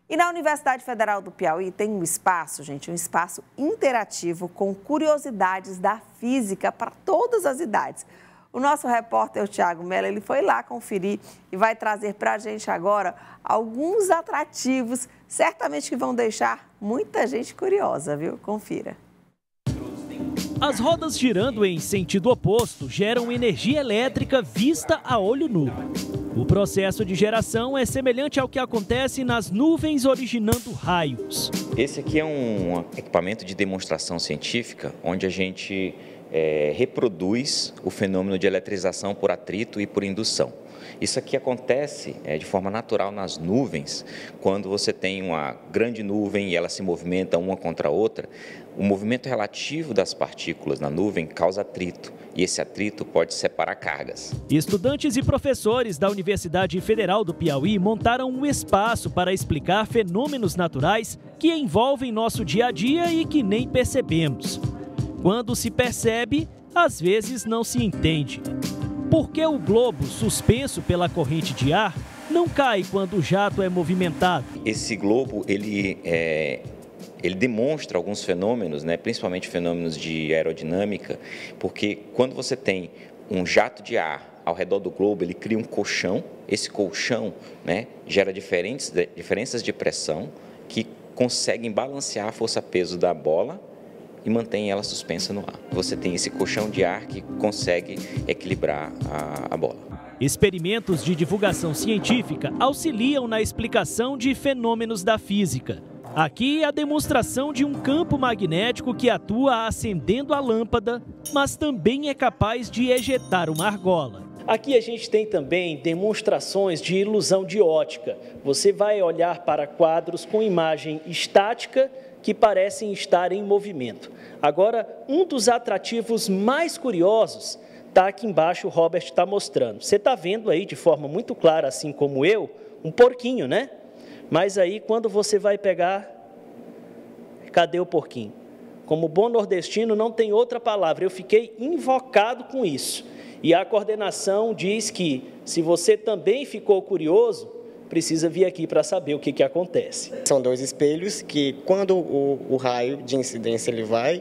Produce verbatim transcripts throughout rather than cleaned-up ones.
E na Universidade Federal do Piauí tem um espaço, gente, um espaço interativo com curiosidades da física para todas as idades. O nosso repórter, o Thiago Mello, ele foi lá conferir e vai trazer para a gente agora alguns atrativos, certamente que vão deixar muita gente curiosa, viu? Confira. As rodas girando em sentido oposto geram energia elétrica vista a olho nu. O processo de geração é semelhante ao que acontece nas nuvens originando raios. Esse aqui é um equipamento de demonstração científica onde a gente é, reproduz o fenômeno de eletrização por atrito e por indução. Isso aqui acontece é, de forma natural nas nuvens, quando você tem uma grande nuvem e ela se movimenta uma contra a outra. O movimento relativo das partículas na nuvem causa atrito, e esse atrito pode separar cargas. Estudantes e professores da Universidade Federal do Piauí montaram um espaço para explicar fenômenos naturais que envolvem nosso dia a dia e que nem percebemos. Quando se percebe, às vezes não se entende. Por que o globo, suspenso pela corrente de ar, não cai quando o jato é movimentado? Esse globo, ele, é, ele demonstra alguns fenômenos, né, principalmente fenômenos de aerodinâmica, porque quando você tem um jato de ar ao redor do globo, ele cria um colchão. Esse colchão, né, gera diferentes, diferenças de pressão que conseguem balancear a força-peso da bola e mantém ela suspensa no ar. Você tem esse colchão de ar que consegue equilibrar a, a bola. Experimentos de divulgação científica auxiliam na explicação de fenômenos da física. Aqui a demonstração de um campo magnético que atua acendendo a lâmpada, mas também é capaz de ejetar uma argola. Aqui a gente tem também demonstrações de ilusão de ótica. Você vai olhar para quadros com imagem estática que parecem estar em movimento. Agora, um dos atrativos mais curiosos está aqui embaixo, o Robert está mostrando. Você está vendo aí de forma muito clara, assim como eu, um porquinho, né? Mas aí, quando você vai pegar, cadê o porquinho? Como bom nordestino, não tem outra palavra. Eu fiquei invocado com isso. E a coordenação diz que, se você também ficou curioso, precisa vir aqui para saber o que, que acontece. São dois espelhos que, quando o, o raio de incidência ele vai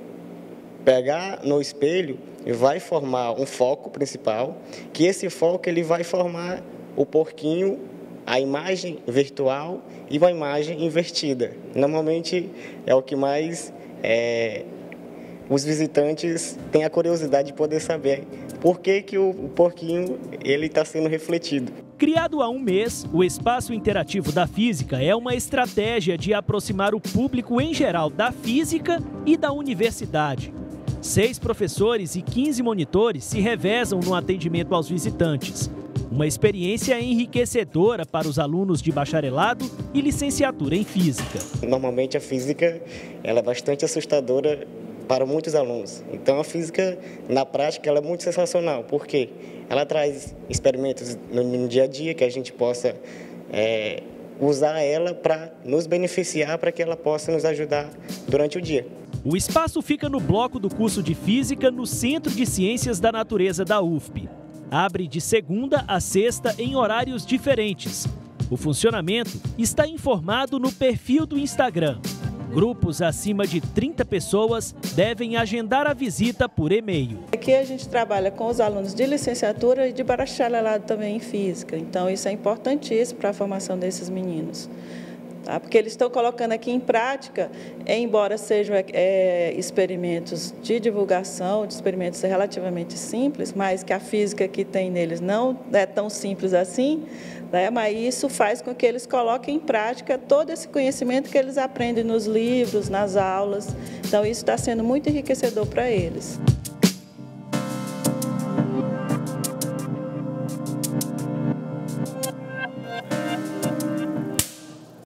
pegar no espelho, vai formar um foco principal, que esse foco ele vai formar o porquinho, a imagem virtual e uma imagem invertida. Normalmente é o que mais é, os visitantes têm a curiosidade de poder saber por que, que o, o porquinho ele está sendo refletido. Criado há um mês, o Espaço Interativo da Física é uma estratégia de aproximar o público em geral da física e da universidade. Seis professores e quinze monitores se revezam no atendimento aos visitantes. Uma experiência enriquecedora para os alunos de bacharelado e licenciatura em física. Normalmente a física ela é bastante assustadora para muitos alunos. Então a física, na prática, ela é muito sensacional, porque ela traz experimentos no, no dia a dia que a gente possa é, usar ela para nos beneficiar, para que ela possa nos ajudar durante o dia. O espaço fica no bloco do curso de Física no Centro de Ciências da Natureza da U F P. Abre de segunda a sexta em horários diferentes. O funcionamento está informado no perfil do Instagram. Grupos acima de trinta pessoas devem agendar a visita por e-mail. Aqui a gente trabalha com os alunos de licenciatura e de bacharelado também em física. Então isso é importantíssimo para a formação desses meninos. Tá? Porque eles estão colocando aqui em prática, embora sejam é, experimentos de divulgação, de experimentos relativamente simples, mas que a física que tem neles não é tão simples assim, né? Mas isso faz com que eles coloquem em prática todo esse conhecimento que eles aprendem nos livros, nas aulas. Então isso está sendo muito enriquecedor para eles.